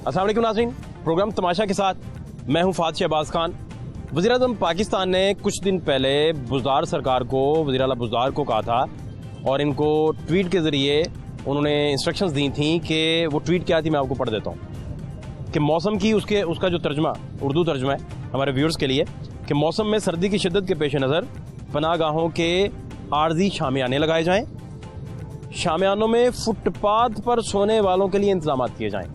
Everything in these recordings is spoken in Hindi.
अस्सलाम वालेकुम नाज़रीन, प्रोग्राम तमाशा के साथ मैं हूं फ़ाद शहबाज खान। वज़ीर-ए-आज़म पाकिस्तान ने कुछ दिन पहले बुज़दार सरकार को, वज़ीर आला बुज़दार को कहा था और इनको ट्वीट के ज़रिए उन्होंने इंस्ट्रक्शंस दी थी कि वो ट्वीट क्या थी मैं आपको पढ़ देता हूँ कि मौसम की उसका जो तर्जमा, उर्दू तर्जमा है हमारे व्यूअर्स के लिए कि मौसम में सर्दी की शिद्दत के पेश नज़र पनाहगाहों के आर्जी शामियाने लगाए जाएँ, शामियानों में फुटपाथ पर सोने वालों के लिए इंतजाम किए जाएँ।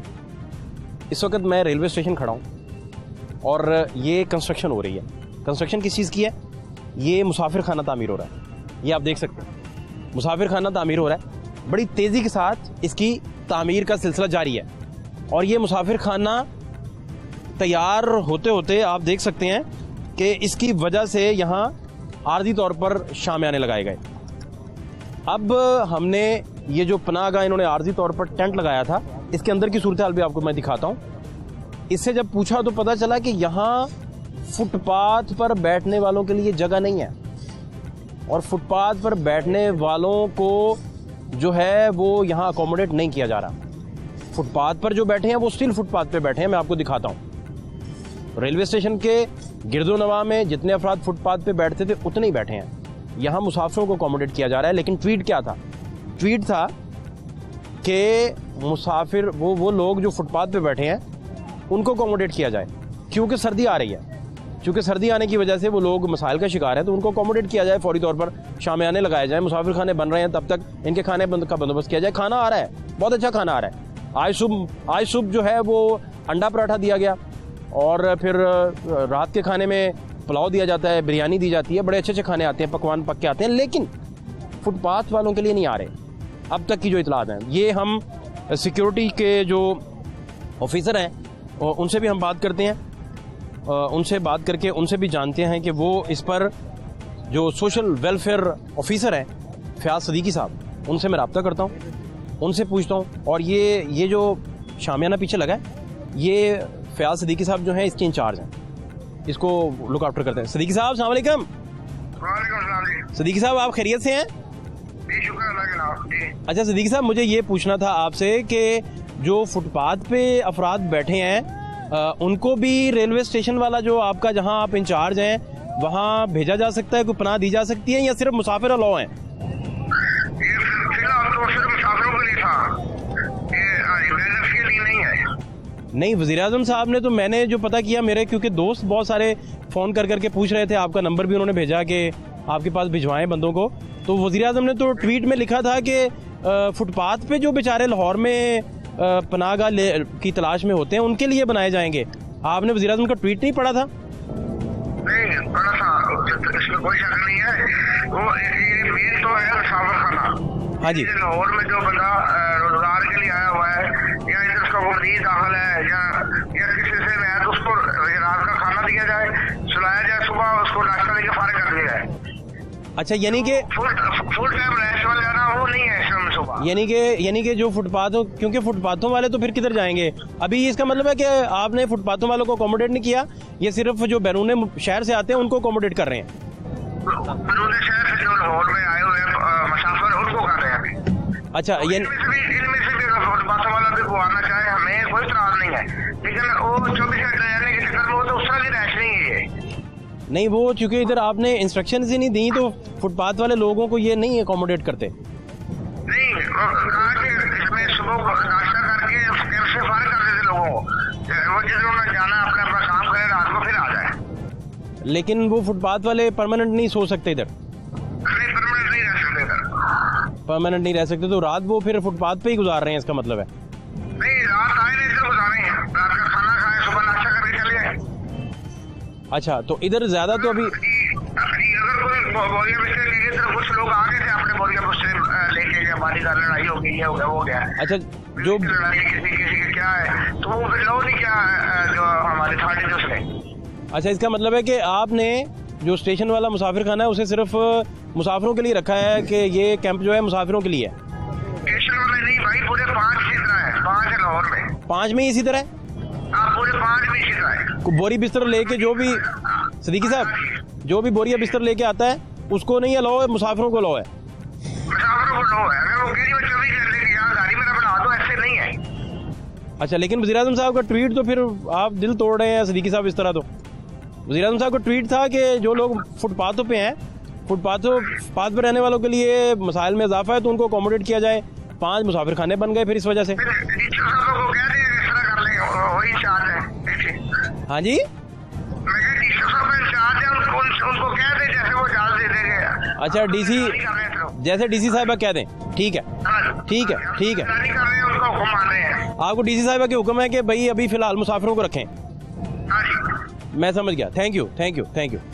इस वक्त मैं रेलवे स्टेशन खड़ा हूँ और ये कंस्ट्रक्शन हो रही है। कंस्ट्रक्शन किस चीज़ की है? ये मुसाफिर खाना तामीर हो रहा है। ये आप देख सकते हैं, मुसाफिर खाना तामीर हो रहा है। बड़ी तेज़ी के साथ इसकी तामीर का सिलसिला जारी है और ये मुसाफिर खाना तैयार होते होते आप देख सकते हैं कि इसकी वजह से यहाँ आर्जी तौर पर शामियाने लगाए गए। अब हमने ये जो पनाहगाह इन्होंने आर्जी तौर पर टेंट लगाया था, इसके अंदर की सूरत हाल भी आपको मैं दिखाता हूँ। इससे जब पूछा तो पता चला कि यहाँ फुटपाथ पर बैठने वालों के लिए जगह नहीं है और फुटपाथ पर बैठने वालों को जो है वो यहाँ अकोमोडेट नहीं किया जा रहा। फुटपाथ पर जो बैठे हैं वो स्टिल फुटपाथ पे बैठे हैं। मैं आपको दिखाता हूँ। रेलवे स्टेशन के गिरदो नवा में जितने अफराद फुटपाथ पे बैठते थे उतने ही बैठे हैं। यहाँ मुसाफिरों को अकोमोडेट किया जा रहा है। लेकिन ट्वीट क्या था? ट्वीट था कि मुसाफिर वो लोग जो फुटपाथ पे बैठे हैं उनको अकोमोडेट किया जाए क्योंकि सर्दी आ रही है। क्योंकि सर्दी आने की वजह से वो लोग मसाइल का शिकार हैं, तो उनको अकोमोडेट किया जाए। फौरी तौर पर शामियाने लगाए जाए, मुसाफिर खाने बन रहे हैं, तब तक इनके खाने का बंदोबस्त किया जाए। खाना आ रहा है, बहुत अच्छा खाना आ रहा है। आज सुबह जो है वो अंडा पराठा दिया गया और फिर रात के खाने में पुलाव दिया जाता है, बिरयानी दी जाती है। बड़े अच्छे अच्छे खाने आते हैं, पकवान पक के आते हैं, लेकिन फुटपाथ वालों के लिए नहीं आ रहे अब तक की जो इतलात हैं। ये हम सिक्योरिटी के जो ऑफिसर हैं उनसे भी हम बात करते हैं, उनसे बात करके उनसे भी जानते हैं कि वो इस पर जो सोशल वेलफेयर ऑफिसर हैं फयाज सदीकी साहब, उनसे मैं रब्ता करता हूँ, उनसे पूछता हूँ। और ये जो शामियाना पीछे लगा है, ये फयाज सदीकी साहब जो हैं इसके इंचार्ज हैं, इसको लुक आफ्टर करते हैं। सदीकी साहब, अस्सलाम वालेकुम। सदीकी साहब, आप खैरियत से हैं? अच्छा सदीकी साहब, मुझे ये पूछना था आपसे कि जो फुटपाथ पे अफराद बैठे हैं उनको भी रेलवे स्टेशन वाला जो आपका, जहां आप इंचार्ज हैं, वहां भेजा जा सकता है, कोई पनाह दी जा सकती है या सिर्फ मुसाफिर अलाउ हैं? नहीं, वज़ीर-ए-आज़म साहब ने तो, मैंने जो पता किया, मेरे क्योंकि दोस्त बहुत सारे फ़ोन कर करके पूछ रहे थे, आपका नंबर भी उन्होंने भेजा कि आपके पास भिजवाएं बंदों को, तो वज़ीर-ए-आज़म ने तो ट्वीट में लिखा था कि फुटपाथ पे जो बेचारे लाहौर में पनाहगाह की तलाश में होते हैं उनके लिए बनाए जाएंगे। आपने वज़ीर-ए-आज़म का ट्वीट नहीं पढ़ा था? नहीं पढ़ा था, इसमें कोई शक नहीं है। वो ये मेन तो है मुसाफिर खाना। हाँ जी। लाहौर में जो बंदा रोजगार के लिए आया हुआ है या इधर उसका वो मरीज दाखिल है या किसी से मैं तो उसको रात का खाना दिया जाए, सुलाया जाए, सुबह उसको नाश्ता देके फारिग कर दिया जाए। अच्छा, यानी कि फुल टाइम रेस्ट वाला ना वो नहीं है इसमें सुबह। यानी कि जो फुटपाथों, क्योंकि फुटपाथों वाले तो फिर किधर जाएंगे? अभी इसका मतलब है कि आपने फुटपाथों वालों को अकोमोडेट नहीं किया, ये सिर्फ जो बैरून शहर से आते हैं उनको अकोमोडेट कर रहे हैं। बैरून शहर से जो लाहौर में आए हुए मुसाफिर उनको कर रहे हैं। अच्छा, इनमें से भी फुटपाथों वाला भी को आना चाहे, हमें कोई इतराज नहीं है, लेकिन वो 24 घंटे रहने के चक्कर में वो तो उसका भी रैश नहीं है। नहीं, वो चूंकि इधर आपने इंस्ट्रक्शन ही नहीं दी तो फुटपाथ वाले लोगों को ये नहीं अकोमोडेट करते। नहीं, इसमें सुबह नाश्ता करके कैंप से फारिग कर देते लोगों को, वो जिन्होंने जाना अपना काम करे, रात को फिर आ जाए। लेकिन वो फुटपाथ वाले परमानेंट नहीं सो सकते इधर? नहीं, परमानेंट नहीं रह सकते इधर। परमानेंट नहीं रह सकते, तो रात वो फिर फुटपाथ पे ही गुजार रहे हैं, इसका मतलब है? नहीं, रात आए नहीं, इधर गुजारे हैं, रात का खाना खाए, सुबह नाश्ता करके चले जाए। अच्छा, तो इधर ज्यादा तो अभी अगर कोई बोरिया बिस्तर लीजिए तो कुछ लोग आ गए थे अपने बोरिया बिस्तर लेके, या बारी का लड़ाई हो गई, ये हो गया, वो हो गया। अच्छा, जो लड़ाई किसी का क्या है तो वो फिर लो नहीं क्या जो हमारे थाने जो उसने। अच्छा, इसका मतलब है कि आपने जो स्टेशन वाला मुसाफिर खाना है उसे सिर्फ मुसाफिरों के लिए रखा है कि ये कैंप जो है मुसाफिरों के लिए है? स्टेशन में नहीं भाई, पूरे 5 इसी तरह है, 5 है लाहौर में। 5 में इसी तरह है? हाँ, पूरे 5 में इसी तरह है। बोरी बिस्तर लेके जो भी, सदीकी साहब, जो भी बोरिया बिस्तर लेके आता है उसको नहीं अलाउ है, मुसाफिरों को अलाउ है? मुसाफिरों को अलाउ है। अगर वो गाड़ी में 24 घंटे की यहाँ गाड़ी में बना दो, ऐसे नहीं है। अच्छा, लेकिन वज़ीर-ए-आज़म साहब का ट्वीट तो फिर आप दिल तोड़ रहे हैं सिद्दीकी साहब इस तरह। तो वज़ीर-ए-आज़म साहब का ट्वीट था कि जो लोग फुटपाथों पे हैं, पाथ पर रहने वालों के लिए मसाइल में इजाफा है तो उनको अकोमोडेट किया जाए। 5 मुसाफिर खाने बन गए फिर इस वजह से। हाँ जी, अच्छा डीसी, जैसे डीसी साहिबा कह दें। ठीक है, ठीक है, ठीक है। आपको डीसी साहिबा के हुक्म है कि भाई अभी फिलहाल मुसाफिरों को रखें। मैं समझ गया। Thank you, thank you, thank you.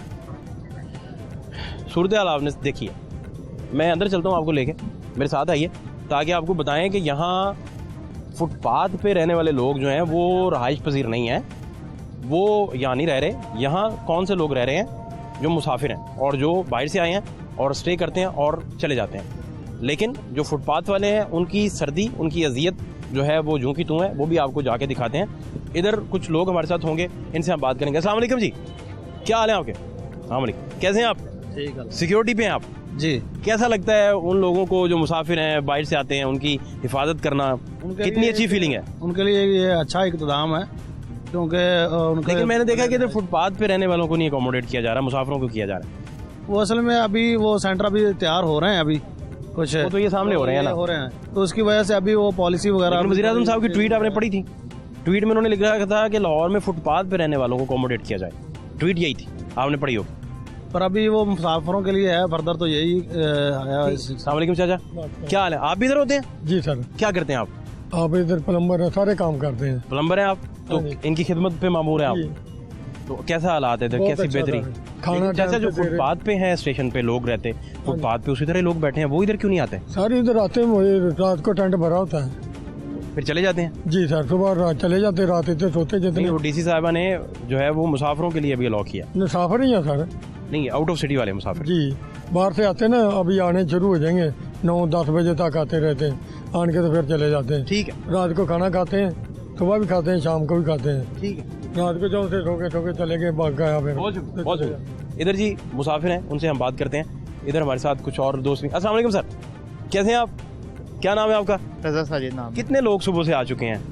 सूरत हाल आपने देखी है। मैं अंदर चलता हूँ, आपको लेके मेरे साथ आइए ताकि आपको बताएं कि यहाँ फुटपाथ पे रहने वाले लोग जो हैं वो रहाइश पजीर नहीं हैं, वो यहाँ नहीं रह रहे। यहाँ कौन से लोग रह रहे हैं? जो मुसाफिर हैं और जो बाहर से आए हैं और स्टे करते हैं और चले जाते हैं। लेकिन जो फुटपाथ वाले हैं उनकी सर्दी, उनकी अजियत जो है वो जूं की तूं है, वो भी आपको जाके दिखाते हैं। इधर कुछ लोग हमारे साथ होंगे, इनसे हम बात करेंगे। अस्सलाम वालेकुम जी, क्या हाल है आपके? अस्सलाम वालेकुम, कैसे हैं आप? ठीक है, सिक्योरिटी पे हैं आप जी। कैसा लगता है उन लोगों को जो मुसाफिर हैं, बाहर से आते हैं, उनकी हिफाजत करना कितनी अच्छी फीलिंग है? उनके लिए ये अच्छा इक़्तिदाम है क्योंकि लेकिन मैंने देखा कि इधर फुटपाथ पे रहने वालों को नहीं अकोमोडेट किया जा रहा, मुसाफिरों को किया जा रहा है। वो असल में अभी वो सेंटर अभी तैयार हो रहे हैं, अभी कुछ वो तो ये सामने हो रहे हैं ना, हो रहे हैं, तो उसकी वजह से अभी वो पॉलिसी वगैरह। वज़ीर-ए-आज़म साहब की ट्वीट आपने पढ़ी थी? ट्वीट में उन्होंने लिखा था कि लाहौर में फुटपाथ पे रहने वालों को अकोमोडेट किया जाए। ट्वीट यही थी, आपने पढ़ी होगी। पर अभी वो मुसाफिरों के लिए है, फर्दर तो यही आया। अस्सलाम वालेकुम चाचा, क्या हाल है? आप भी इधर होते हैं? जी सर। क्या करते हैं आप? आप इधर प्लम्बर है, सारे काम करते हैं। प्लम्बर हैं आप, तो इनकी खिदमत पे मामूर हैं आप। तो कैसा हालात है इधर, कैसी बेहतरी? खाना चाचा जो फुटपाथ पे हैं, स्टेशन पे लोग रहते हैं, फुटपाथ पे उसी तरह लोग बैठे हैं, वो इधर क्यों नहीं आते? सारे इधर आते हैं, वही रात को टेंट भरा होता है, फिर चले जाते हैं। जी सर, सुबह चले जाते हैं, रात इतने सोते जितने। डीसी साहिबा ने जो है वो मुसाफिरों के लिए अभी अलाउ किया। मुसाफिर ही है सर, नहीं आउट ऑफ सिटी वाले मुसाफिर जी, बाहर से आते हैं ना, अभी आने शुरू हो जाएंगे, 9-10 बजे तक आते रहते हैं, आन के तो फिर चले जाते हैं। ठीक है, रात को खाना खाते हैं, सुबह भी खाते हैं, शाम को भी खाते हैं। ठीक है, रात को जो से ठोके चले गए, भाग गया फिर। बहुत इधर जी मुसाफिर हैं, उनसे हम बात करते हैं। इधर हमारे साथ कुछ और दोस्त भी। अस्सलाम वालेकुम सर, कैसे हैं आप? क्या नाम है आपका? रजा साजिद नाम। कितने लोग सुबह से आ चुके हैं?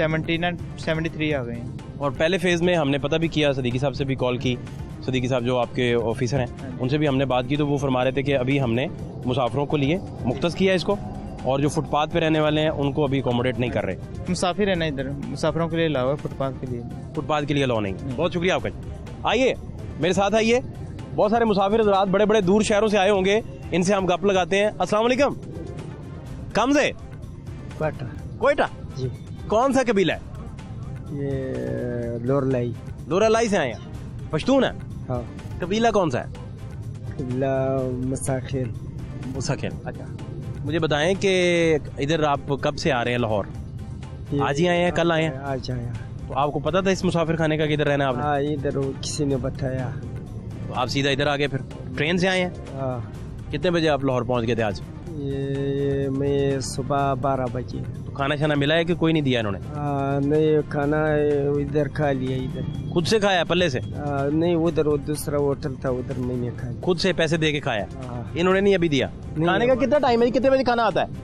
73 आ गए हैं। और पहले फेज़ में हमने पता भी किया, सिद्दीकी साहब से भी कॉल की। सिद्दीकी साहब जो आपके ऑफिसर हैं उनसे भी हमने बात की, तो वो फरमा रहे थे कि अभी हमने मुसाफिरों को लिए मुख्तस किया इसको, और जो फुटपाथ पे रहने वाले हैं उनको अभी अकोमोडेट नहीं कर रहे। मुसाफिर है ना इधर, मुसाफिरों के लिए अलावा फुटपाथ के लिए। फुटपाथ के लिए अलाउ नहीं। बहुत शुक्रिया आपका। आइए मेरे साथ आइए, बहुत सारे मुसाफिर हज़रात बड़े बड़े दूर शहरों से आए होंगे, इनसे हम गप लगाते हैं। अस्सलाम वालेकुम, कम से कोयटा जी। कौन सा कबीला है? ये लोरलाई। लोरलाई से आए हैं, पश्तून है? हाँ। कबीला कौन सा है? कबीला मसाखिल। मुसाखिल। अच्छा, मुझे बताएं कि इधर आप कब से आ रहे हैं लाहौर? आज ही आए हैं, कल आए हैं? आज आया। तो आपको पता था इस मुसाफिर खाने का कि इधर रहना है आपने? हाँ, इधर किसी ने बताया। तो आप सीधा इधर आ गए, फिर ट्रेन से आए हैं? हाँ। कितने बजे आप लाहौर पहुंच गए थे आज? ये मैं सुबह 12 बजे। तो खाना शाना मिला है कि कोई नहीं दिया इन्होंने? नहीं, खाना इधर खा लिया। इधर खुद से खाया पल्ले से? नहीं, उधर वो दूसरा होटल था, उधर मैंने खाया। खुद से पैसे दे के खाया? हाँ। इन्होंने नहीं अभी दिया? खाने का कितना टाइम है? कितने बजे खाना आता है?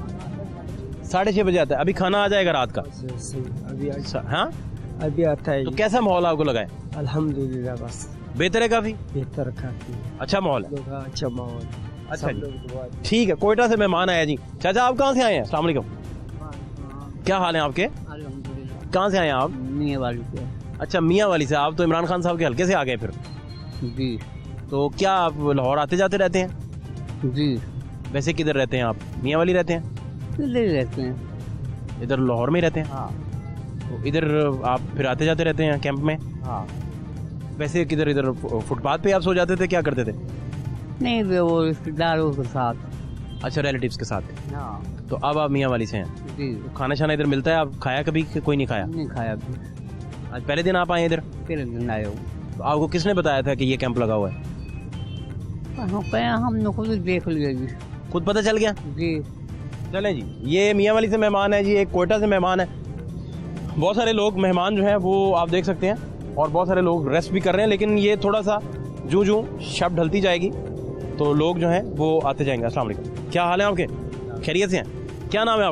6:30 बजे आता है। अभी खाना आ जाएगा रात का? अभी हाँ, अभी आता है। तो कैसा माहौल आपको लगा है? अल्हम्दुलिल्लाह, बस बेहतर है, काफी बेहतर, काफी अच्छा माहौल है। अच्छा माहौल। अच्छा ठीक है। कोयटा से मेहमान आया जी। चाचा आप कहाँ से आए हैं? अस्सलाम वालेकुम, क्या हाल है आपके? कहाँ से आए हैं आप? मियाँ वाली से। अच्छा, मियाँ वाली से। आप तो इमरान खान साहब के हल्के से आ गए फिर? जी। तो क्या आप लाहौर आते जाते रहते हैं? जी। वैसे किधर रहते हैं आप? मियाँ वाली रहते हैं? रहते हैं इधर लाहौर में ही रहते हैं? हाँ। तो इधर आप फिर आते जाते रहते हैं कैंप में? हाँ। वैसे किधर इधर फुटपाथ पे आप सो जाते थे, क्या करते थे? नहीं, वो रिश्तेदारों के साथ। अच्छा, रिलेटिव्स के साथ। हाँ। तो अब आप मियाँ वाली से हैं? जी। तो खाना शाना इधर मिलता है? आप खाया कभी कि कोई नहीं खाया? नहीं खाया अभी। आज पहले दिन आप आए इधर? पहले दिन आए हो। तो आपको किसने बताया था कि ये कैंप लगा हुआ है? हमने खुद देख लिया जी। खुद पता चल गया? जी। चलें जी, ये मियाँ वाली से मेहमान है जी, एक कोयटा से मेहमान है। बहुत सारे लोग मेहमान जो हैं वो आप देख सकते हैं, और बहुत सारे लोग रेस्ट भी कर रहे हैं, लेकिन ये थोड़ा सा जूं जूं शब ढलती जाएगी तो लोग जो हैं वो आते जाएंगे। अस्सलाम वालेकुम, क्या हाल है आपके? खैरियत से हैं? क्या नाम है आपका?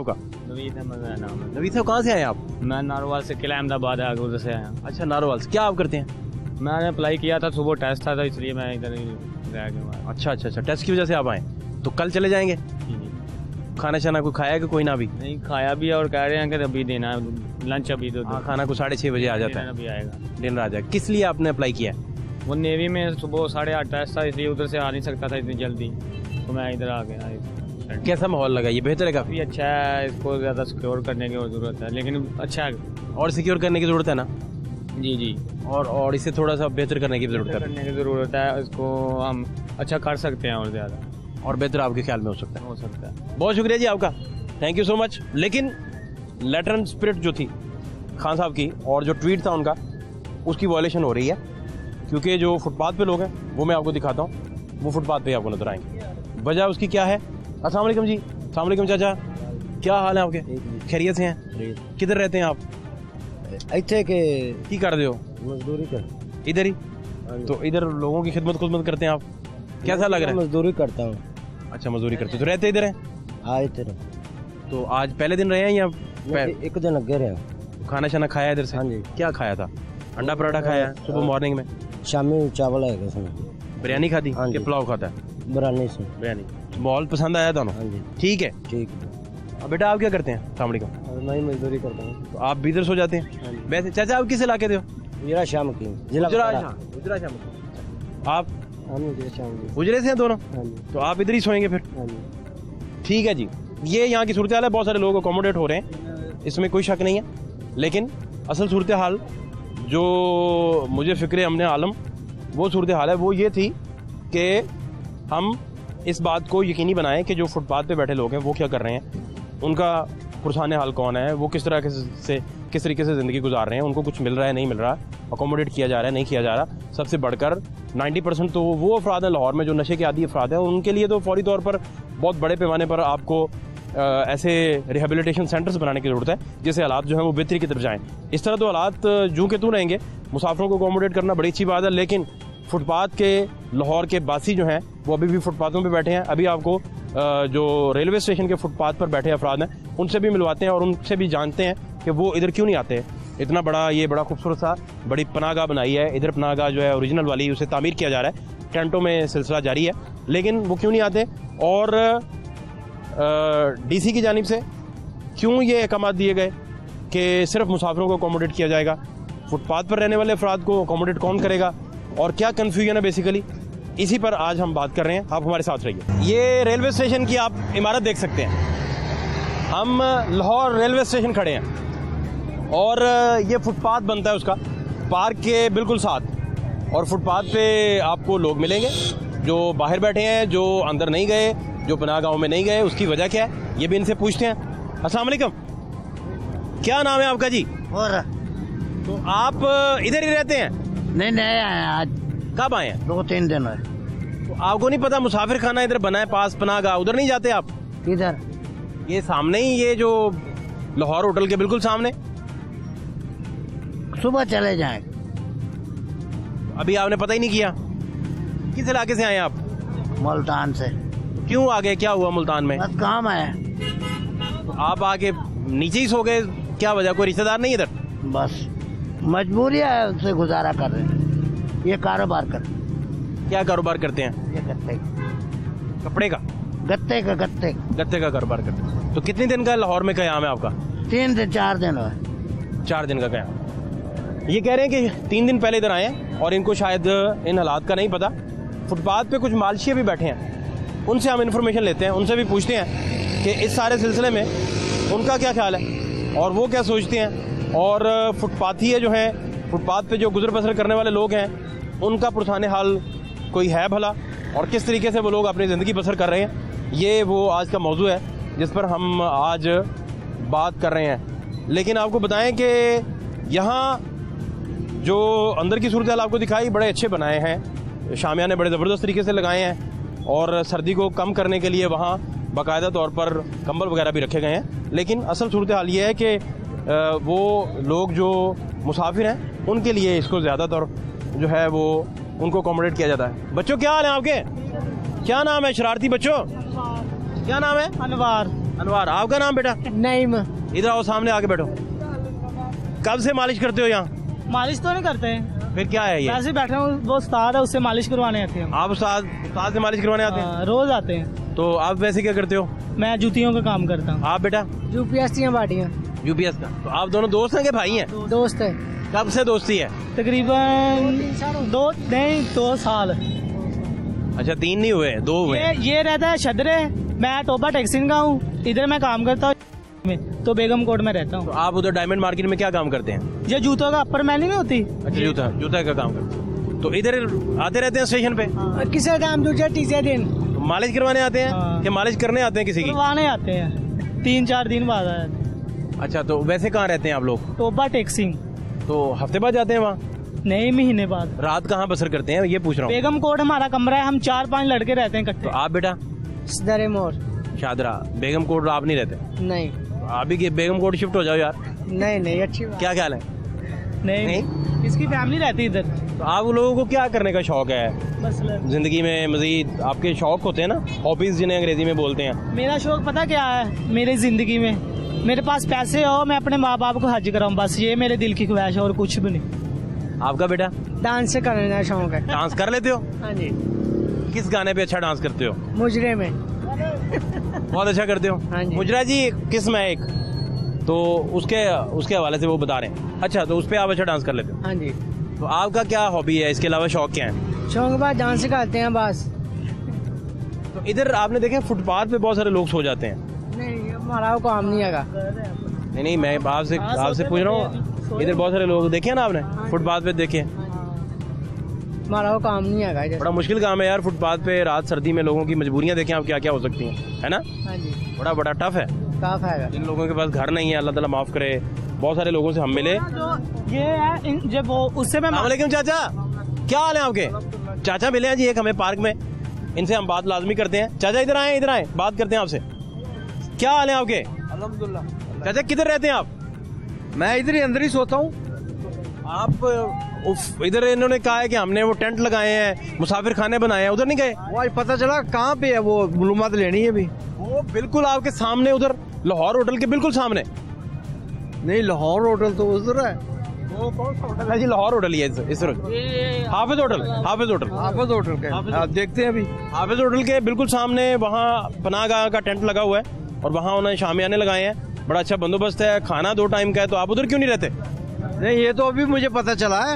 नवीद है मेरा नाम है। नवीद साहब कहाँ से आए आप? मैं नारोवाल से, किला अहमदाबाद है, उधर से आया। अच्छा, नारोवाल से। क्या आप करते हैं? मैंने अप्लाई किया था, सुबह टेस्ट था, इसलिए मैं इधर ही रह गया। अच्छा, टेस्ट की वजह से आप आए, तो कल चले जाएंगे? खाना शाना कोई खाया कि कोई ना? भी नहीं खाया भी, और कह रहे हैं कि अभी देना है लंच, अभी तो खाना को 6:30 बजे आ जाता है, अभी आएगा, डिनर आ जाएगा। किस लिए आपने अप्लाई किया? वो नेवी में सुबह 8:30 टेस्ट था, इसलिए उधर से आ नहीं सकता था इतनी जल्दी, तो मैं इधर आ गया। कैसा माहौल लगा? ये बेहतर है काफी? अच्छा है, इसको ज़्यादा सिक्योर करने की ज़रूरत है, लेकिन अच्छा है और सिक्योर करने की ज़रूरत है ना? जी। और इसे थोड़ा सा बेहतर करने की ज़रूरत है, इसको हम अच्छा कर सकते हैं और ज़्यादा और बेहतर आपके ख्याल में हो सकता है। बहुत शुक्रिया जी आपका, थैंक यू सो मच। लेकिन लेटर एंड स्पिरिट जो थी खान साहब की और जो ट्वीट था उनका, उसकी वायलेशन हो रही है, क्योंकि जो फुटपाथ पे लोग हैं वो मैं आपको दिखाता हूँ, वो फुटपाथ पे आपको नजर आएंगे। वजह उसकी क्या है? अस्सलाम वालेकुम जी। अस्सलाम वालेकुम चाचा, क्या हाल है आपके? खैरियत से हैं? किधर रहते हैं आप? इतने के की कर दे हो? मजदूरी कर, इधर ही? तो इधर लोगों की खिदमत करते हैं आप, कैसा लग रहा है? मजदूरी करता हूँ। अच्छा, मजदूरी करते तो रहते इधर हैं? हाँ इधर। तो आज पहले दिन रहे हैं या एक दिन अगे रहे? खाना शाना खाया इधर से? हाँ जी। क्या खाया था? अंडा पराठा खाया सुबह मॉर्निंग में? शामी चावल है इसमें। बिरयानी खाती हाँ कि जी। पुलाव खाता है? बिरयानी से। बिरयानी। माहौल पसंद आया दोनों? हाँ जी। ठीक है। ठीक। अब बेटा आप क्या करते हैं? अस्सलाम वालेकुम। मैं मजदूरी करता हूँ। तो आप भी इधर सो जाते हैं? वैसे चाचा आप किस इलाके से हो? मेरा शाम की गुजरा शाम। आप गुजरे से हैं दोनों? तो आप इधर ही सोएंगे फिर? ठीक है जी। ये यहाँ की सूरत हाल है, बहुत सारे लोग अकोमोडेट हो रहे हैं, इसमें कोई शक नहीं है। लेकिन असल सूरत हाल जो मुझे फिक्र हमने आलम वो सूरत हाल है, वो ये थी कि हम इस बात को यकीनी बनाएं कि जो फुटपाथ पे बैठे लोग हैं वो क्या कर रहे हैं, उनका पुरसाने हाल कौन है, वो किस तरीके से ज़िंदगी गुजार रहे हैं, उनको कुछ मिल रहा है नहीं मिल रहा, अकोमोडेट किया जा रहा है नहीं किया जा रहा। सबसे बढ़कर 90% तो वो अफराद हैं लाहौर में जो नशे के आदी अफराद हैं, उनके लिए तो फौरी तौर पर बहुत बड़े पैमाने पर आपको ऐसे रिहेबिलिटेशन सेंटर्स बनाने की ज़रूरत है जिससे हालात जो हैं वो बेहतरी की तरफ जाएँ। इस तरह तो हालात जूँ के तू रहेंगे, मुसाफिरों को अकोमोडेट करना बड़ी अच्छी बात है, लेकिन फुटपाथ के लाहौर के बासी जो हैं वो अभी भी फुटपाथों पे बैठे हैं। अभी आपको जो रेलवे स्टेशन के फुटपाथ पर बैठे अफराद हैं उनसे भी मिलवाते हैं और उनसे भी जानते हैं कि वो इधर क्यों नहीं आते। इतना बड़ा खूबसूरत सा बड़ी पनाहगाह बनाई है इधर, पनाहगाह जो है ओरिजिनल वाली, उसे तामीर किया जा रहा है, टेंटों में सिलसिला जारी है, लेकिन वो क्यों नहीं आते। और डीसी की जानिब से क्यों ये अहकाम दिए गए कि सिर्फ मुसाफिरों को अकोमोडेट किया जाएगा, फुटपाथ पर रहने वाले अफराद को अकोमोडेट कौन करेगा और क्या कन्फ्यूजन है बेसिकली, इसी पर आज हम बात कर रहे हैं। आप हमारे साथ रहिए। ये रेलवे स्टेशन की आप इमारत देख सकते हैं, हम लाहौर रेलवे स्टेशन खड़े हैं और ये फुटपाथ बनता है उसका पार्क के बिल्कुल साथ, और फुटपाथ पे आपको लोग मिलेंगे जो बाहर बैठे हैं, जो अंदर नहीं गए, जो पनाहगाहों में नहीं गए। उसकी वजह क्या है ये भी इनसे पूछते हैं। अस्सलाम वालेकुम, क्या नाम है आपका जी? और तो आप इधर ही रहते हैं? नहीं आए आज। कब आए हैं? 2-3 दिन है। तो आपको नहीं पता मुसाफिर खाना इधर बना है पास पनाहगाह, उधर नहीं जाते आप? किधर? ये सामने ही, ये जो लाहौर होटल के बिल्कुल सामने। सुबह चले जाएं। अभी आपने पता ही नहीं किया? किस इलाके से आए आप? मुल्तान से। क्यों आ गए, क्या हुआ मुल्तान में? बस काम है। तो आप आके नीचे ही सो गए, क्या वजह, कोई रिश्तेदार नहीं इधर? बस मजबूरी है, उससे गुजारा कर रहे हैं। ये कारोबार कर। क्या कारोबार करते हैं? ये गत्ते कपड़े का? गत्ते गत्ते का कारोबार करते हैं। तो कितने दिन का लाहौर में कयाम है आपका? 3 से 4 दिन हुआ। 4 दिन का कयाम। ये कह रहे हैं कि 3 दिन पहले इधर आए हैं और इनको शायद इन हालात का नहीं पता। फुटपाथ पे कुछ मालशिया भी बैठे हैं, उनसे हम इंफॉर्मेशन लेते हैं, उनसे भी पूछते हैं कि इस सारे सिलसिले में उनका क्या ख्याल है और वो क्या सोचते हैं, और फुटपाथी जो हैं, फुटपाथ पे जो गुजर बसर करने वाले लोग हैं, उनका पुरसाने हाल कोई है भला, और किस तरीके से वो लोग अपनी ज़िंदगी बसर कर रहे हैं। ये वो आज का मौजू है जिस पर हम आज बात कर रहे हैं। लेकिन आपको बताएं कि यहाँ जो अंदर की सूरत हाल आपको दिखाई, बड़े अच्छे बनाए हैं, शामियाने बड़े ज़बरदस्त तरीके से लगाए हैं, और सर्दी को कम करने के लिए वहाँ बाकायदा तौर पर कंबल वगैरह भी रखे गए हैं। लेकिन असल सूरत हाल ये है कि वो लोग जो मुसाफिर हैं उनके लिए इसको ज़्यादातर जो है वो उनको अकोमोडेट किया जाता है। बच्चों क्या हाल है आपके? क्या नाम है शरारती बच्चों? क्या नाम है? अनवार, आपका नाम बेटा? नईम। इधर आओ, सामने आके बैठो। कब से मालिश करते हो यहाँ? मालिश तो नहीं करते हैं, फिर क्या है ये? वैसे बैठे हूँ, वो उस्ताद है, उससे मालिश करवाने आते हैं। आप उस्ताद से मालिश करवाने आते हैं? रोज आते हैं। तो आप वैसे क्या करते हो? मैं जूतियों का काम करता हूँ। आप बेटा? यूपीएस बाटियाँ। यूपीएस का। तो आप दोनों दोस्त हैं कि भाई हैं? दोस्त है। कब से दोस्ती है? तकरीबन 2 साल। अच्छा, 3 नहीं हुए, 2 हुए। ये रहता है शदरे, मैं टोबा टैक्सिन का हूँ, इधर मैं काम करता हूँ तो बेगम कोट में रहता तो हूँ। आप उधर डायमंड मार्केट में क्या काम करते हैं? ये जूतों का अपर मैन नहीं होती? अच्छा, जूता का काम करते हैं। तो इधर आते रहते हैं स्टेशन पे? किसे दाम दूसरे तीसरे दिन तो मालिश करवाने आते हैं हाँ। कि मालिश करने आते हैं किसी की? करवाने आते हैं, 3-4 दिन बाद आते हैं। अच्छा, तो वैसे कहाँ रहते हैं आप लोग? टोबा टैक्सिंग। तो हफ्ते बाद जाते हैं वहाँ? नहीं, महीने बाद। रात कहाँ बसर करते हैं ये पूछ रहा हूँ। बेगम कोट हमारा कमरा है, हम 4-5 लड़के रहते हैं इकट्ठे। तो आप बेटा? दरे मोर। शादरा, बेगम कोट आप नहीं रहते? नहीं आप भी बेगम कोट शिफ्ट हो जाओ यार। नहीं अच्छी बात। क्या ख्याल है? नहीं, इसकी फैमिली रहती है इधर। तो आप लोगों को क्या करने का शौक है बस जिंदगी में? मजीद आपके शौक होते हैं ना, हॉबीज जिन्हें अंग्रेजी में बोलते हैं। मेरा शौक पता क्या है मेरी जिंदगी में? मेरे पास पैसे हो, मैं अपने माँ बाप को हज कराऊं, बस ये मेरे दिल की ख्वाहिश है और कुछ भी नहीं। आपका बेटा? डांस करने का शौक है। डांस कर लेते हो? हाँ जी। किस गाने पे अच्छा डांस करते हो? मुजरे में। बहुत अच्छा करते हो। हाँ जी। मुजरा जी किस्म है एक, तो उसके हवाले से वो बता रहे हैं। अच्छा, तो उस पे आप अच्छा डांस कर लेते हो? हाँ जी। तो आपका क्या हॉबी है, इसके अलावा शौक क्या है? शौक बाद डांस करते हैं बस। तो इधर आपने देखा फुटपाथ पे बहुत सारे लोग सो जाते हैं। नहीं, हमारा वो काम नहीं है। नहीं, मैं आपसे पूछ रहा हूँ, इधर बहुत सारे लोग देखे ना आपने फुटपाथ पे? देखे? हमारा वो काम नहीं है। बड़ा मुश्किल काम है यार फुटपाथ पे रात सर्दी में लोगों की मजबूरियां देखें आप क्या क्या हो सकती हैं, है ना? हाँ जी। बड़ा टफ है। टफ है। जिन लोगों के पास घर नहीं है, अल्लाह ताला माफ करे। बहुत सारे लोगों से हम मिले। ये है जब वो उससे मैं अस्सलामुअलैकुम चाचा, क्या हाल है आपके? चाचा मिले हैं जी एक हमें पार्क में, इनसे हम बात लाजमी करते हैं। चाचा इधर आए, बात करते हैं आपसे। क्या हाल है आपके? अल्हम्दुलिल्लाह। चाचा किधर रहते हैं आप? मैं इधर ही अंदर ही सोता हूँ। आप इधर इन्होंने कहा है कि हमने वो टेंट लगाए हैं, मुसाफिर खाने बनाए हैं, उधर नहीं गए? वो आज पता चला कहाँ पे है, वो मालूमात लेनी है अभी। वो बिल्कुल आपके सामने, उधर लाहौर होटल के बिल्कुल सामने। नहीं, लाहौर होटल तो उधर है। वो कौन सा होटल है जी? लाहौर होटल ही है इस वक्त। हाफिज होटल हाफिज होटल के आप देखते हैं अभी। हाफिज होटल के बिल्कुल सामने वहाँ पनाहगाह का टेंट लगा हुआ है और वहाँ उन्होंने शामियाने लगाए हैं। बड़ा अच्छा बंदोबस्त है, खाना 2 टाइम का है। तो आप उधर क्यों नहीं रहते? नहीं, ये तो अभी मुझे पता चला है।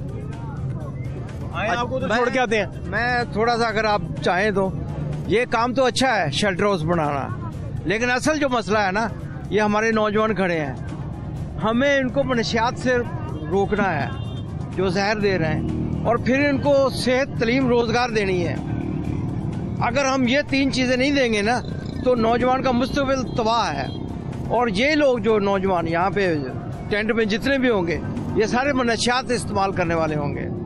आपको उधर छोड़ के आते हैं। मैं थोड़ा सा, अगर आप चाहें तो, ये काम तो अच्छा है शेल्टर हाउस बनाना, लेकिन असल जो मसला है ना, ये हमारे नौजवान खड़े हैं, हमें इनको मनशियात से रोकना है जो जहर दे रहे हैं, और फिर इनको सेहत, तालीम, रोजगार देनी है। अगर हम ये 3 चीजें नहीं देंगे ना, तो नौजवान का मुस्तकबिल तबाह है। और ये लोग जो नौजवान यहाँ पे टेंट में जितने भी होंगे, ये सारे मनशियात इस्तेमाल करने वाले होंगे।